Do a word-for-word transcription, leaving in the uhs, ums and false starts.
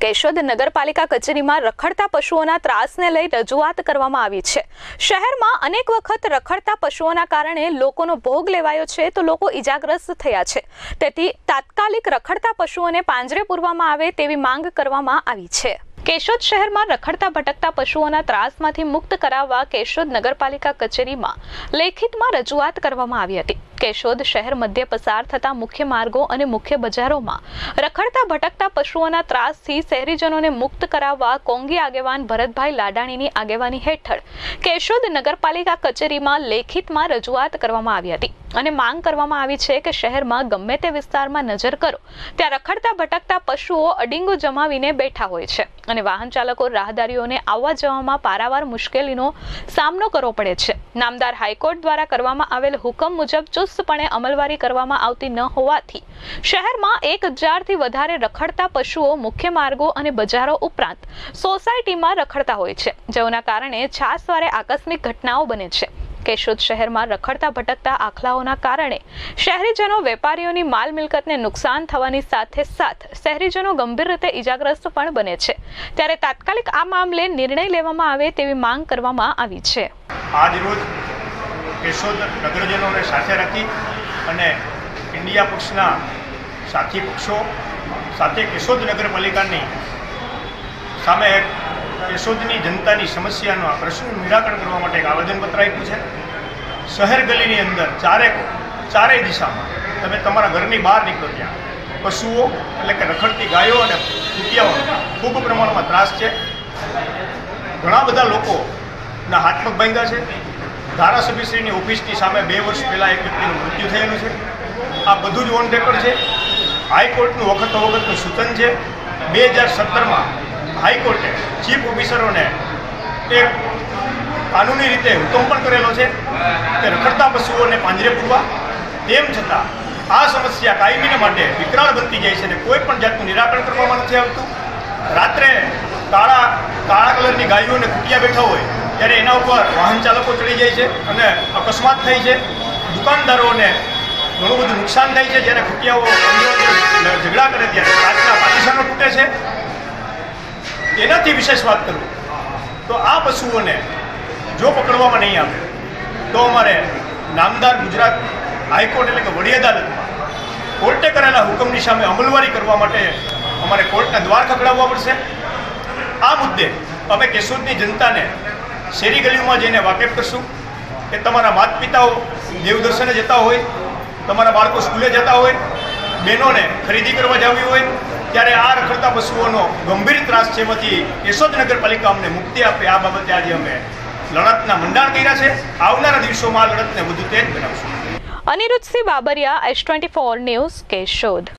કેશોદ નગરપાલિકા કચેરીમાં રખડતા પશુઓના ત્રાસને લઈ રજૂઆત કરવામાં આવી છે। શહેરમાં અનેક વખત રખડતા પશુઓના કારણે લોકોનો ભોગ લેવાયો છે તો લોકો ઈજાગ્રસ્ત થયા છે। તેથી તાત્કાલિક રખડતા પશુઓને પાંજરે પૂરવામાં આવે તેવી માંગ કરવામાં આવી છે। કેશોદ શહેરમાં રખડતા ભટકતા પશુઓના ત્રાસમાંથી મુક્ત કરાવવા કેશોદ નગરપાલિકા કચેરીમાં લેખિતમાં રજૂઆત કરવામાં આવી હતી। કેશોદ શહેર મધ્ય પસાર થતા મુખ્ય માર્ગો અને મુખ્ય બજારોમાં રખડતા ભટકતા પશુઓના ત્રાસથી શહેરીજનોને મુક્ત કરાવવા કોંગી આગેવાન ભરતભાઈ લાડાણીની આગેવાની હેઠળ કેશોદ નગરપાલિકા કચેરીમાં લેખિતમાં રજૂઆત કરવામાં આવી હતી અને માંગ કરવામાં આવી છે કે શહેરમાં ગમે તે વિસ્તારમાં નજર કરો ત્યાં રખડતા ભટકતા પશુઓ અડીંગો જમાવીને બેઠા હોય છે અને વાહન ચાલકો રાહદારીઓને આવવા જવામાં પારાવાર મુશ્કેલીનો સામનો કરવો પડે છે। નામદાર હાઈકોર્ટ દ્વારા કરવામાં આવેલ હુકમ મુજબ ચુસ્તપણે અમલવારી કરવામાં આવતી ન હોવાથી શહેરમાં એક હજારથી વધારે રખડતા પશુઓ મુખ્ય માર્ગો અને બજારો ઉપરાંત સોસાયટીમાં રખડતા હોય છે, જેઓના કારણે છાસવારે આકસ્મિક ઘટનાઓ બને છે। કેશોદ શહેરમાં રખડતા ભટકતા આખલાઓના કારણે શહેરીજનો વેપારીઓની માલ મિલકતને નુકસાન થવાની સાથે સાથ શહેરીજનો ગંભીર રીતે ઈજાગ્રસ્ત પણ બને છે। ત્યારે તાત્કાલિક આ મામલે નિર્ણય લેવામાં આવે તેવી માંગ કરવામાં આવી છે। આજ રોજ કેશોદ નગરજનોને સાથે રાખી અને ઇન્ડિયા પક્ષના સાથી પક્ષો સાથે કેશોદ નગરપાલિકાની સામે એક કેશોદની જનતાની સમસ્યાનો આ પ્રશ્નનું નિરાકરણ કરવા માટે એક આવેદનપત્ર આપ્યું છે। શહેર ગલીની અંદર ચારે ચારેય દિશામાં તમે તમારા ઘરની બહાર નીકળો ત્યાં પશુઓ એટલે કે રખડતી ગાયો અને કૂતિયાઓનો ખૂબ પ્રમાણમાં ત્રાસ છે। ઘણા બધા લોકોના હાથ પગ ભાંગ્યા છે। ધારાસભ્યશ્રીની ઓફિસની સામે બે વર્ષ પહેલાં એક વ્યક્તિનું મૃત્યુ થયેલું છે। આ બધું જ ઓન રેકોર્ડ છે। હાઈકોર્ટનું વખત વખતનું સૂચન છે। બે હજાર સત્તરમાં હાઈકોર્ટે ચીફ ઓફિસરોને એક કાનૂની રીતે હુકમ પણ કરેલો છે કે રખડતા પશુઓને પાંજરે પૂરવા। તેમ છતાં આ સમસ્યા કાયમીને માટે વિકરાળ બનતી જાય છે અને કોઈ પણ જાતનું નિરાકરણ કરવામાં નથી આવતું। રાત્રે કાળા કાળા કલરની ગાયો અને કૂટિયા બેઠા હોય ત્યારે એના ઉપર વાહન ચાલકો ચડી જાય છે અને અકસ્માત થાય છે। દુકાનદારોને ઘણું બધું નુકસાન થાય છે। જ્યારે કૂટિયાઓ ઝઘડા કરે ત્યારે કાચના પાકિસ્તાનો તૂટે છે। એનાથી વિશેષ વાત કરું તો આ પશુઓને જો પકડવામાં નહીં આવે તો અમારે નામદાર ગુજરાત હાઈકોર્ટ એટલે કે વડી અદાલતમાં કોર્ટે કરેલા હુકમની સામે અમલવારી કરવા માટે અમારે કોર્ટના દ્વાર ખખડાવવા પડશે। આ મુદ્દે અમે કેશોદની જનતાને શેરી ગલીઓમાં જઈને વાકેફ કરશું કે તમારા માતા પિતાઓ દેવદર્શને જતા હોય, તમારા બાળકો સ્કૂલે જતા હોય, બહેનોને ખરીદી કરવા જવી હોય ત્યારે આ રખડતા પશુઓનો ગંભીર ત્રાસ છે, એમાંથી કેશોદ નગરપાલિકા અમને મુક્તિ આપે આ બાબતે આજે અમે લડતના મંડાણ કર્યા છે। આવનારા દિવસોમાં આ લડતને વધુ તેજ બનાવશું। Anirudhsinh Babariya, S twenty four news, Keshod.